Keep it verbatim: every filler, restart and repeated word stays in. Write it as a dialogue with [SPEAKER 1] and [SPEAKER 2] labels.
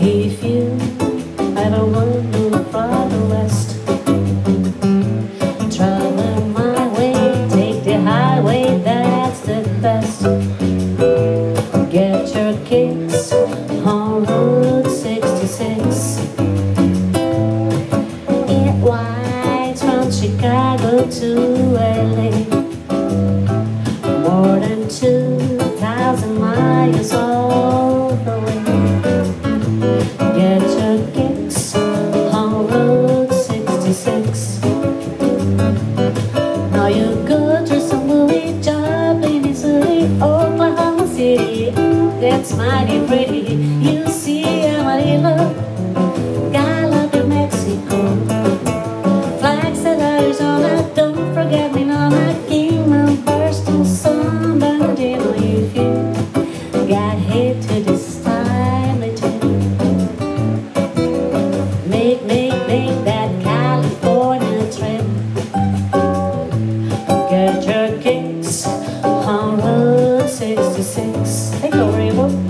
[SPEAKER 1] If you ever want to move from the west, travel my way, take the highway, that's the best. Get your kicks on Route sixty-six. It winds from Chicago to L A, more than two thousand miles all the way. Get your kicks on Route sixty-six. Now you go to some movie job in Missouri, Oklahoma City. That's mighty pretty. You see Amarillo, Gallup, New Mexico, Flagstaff, Arizona. Don't forget me, Mama, Kingman, Burston, San Bernardino. If you got hit to this time, they tell you, make, make, make that California trip. Get your kicks on Route sixty-six. Take over, Ivo.